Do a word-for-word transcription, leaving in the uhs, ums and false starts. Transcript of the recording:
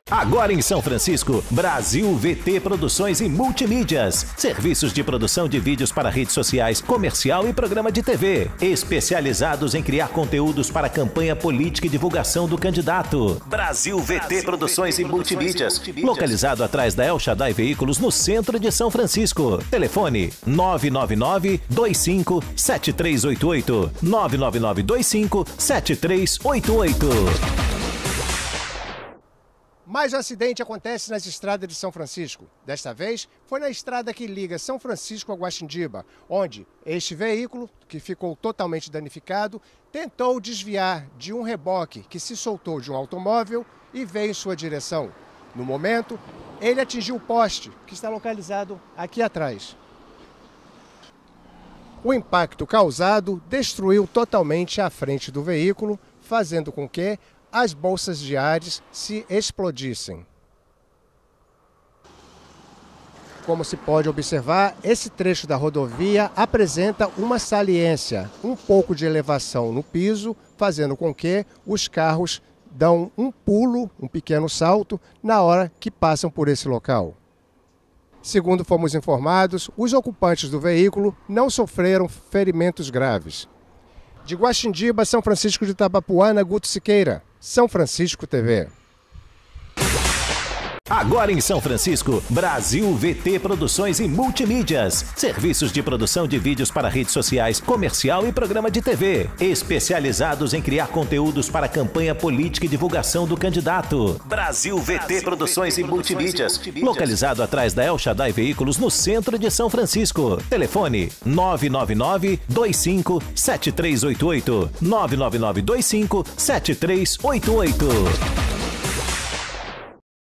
Agora em São Francisco, Brasil V T Produções e Multimídias. Serviços de produção de vídeos para redes sociais, comercial e programa de T V. Especializados em criar conteúdos para campanha política e divulgação do candidato. Brasil V T Produções e Multimídias. Localizado atrás da El Shaddai Veículos, no centro de São Francisco. Telefone nove nove nove, dois cinco, sete três oito oito. nove nove nove, dois cinco, sete três oito oito. Mais um acidente acontece nas estradas de São Francisco. Desta vez, foi na estrada que liga São Francisco a Guaxindiba, onde este veículo, que ficou totalmente danificado, tentou desviar de um reboque que se soltou de um automóvel e veio em sua direção. No momento, ele atingiu o poste, que está localizado aqui atrás. O impacto causado destruiu totalmente a frente do veículo, fazendo com que as bolsas de ares se explodissem. Como se pode observar, esse trecho da rodovia apresenta uma saliência, um pouco de elevação no piso, fazendo com que os carros dão um pulo, um pequeno salto, na hora que passam por esse local. Segundo fomos informados, os ocupantes do veículo não sofreram ferimentos graves. De Guaxindiba, São Francisco de Itabapuana, Guto Siqueira, São Francisco T V. Agora em São Francisco, Brasil V T Produções e Multimídias. Serviços de produção de vídeos para redes sociais, comercial e programa de T V. Especializados em criar conteúdos para campanha política e divulgação do candidato. Brasil V T Produções e Multimídias. Localizado atrás da El Shaddai Veículos, no centro de São Francisco. Telefone nove nove nove, dois cinco, sete três oito oito. nove nove nove, dois cinco, sete três oito oito.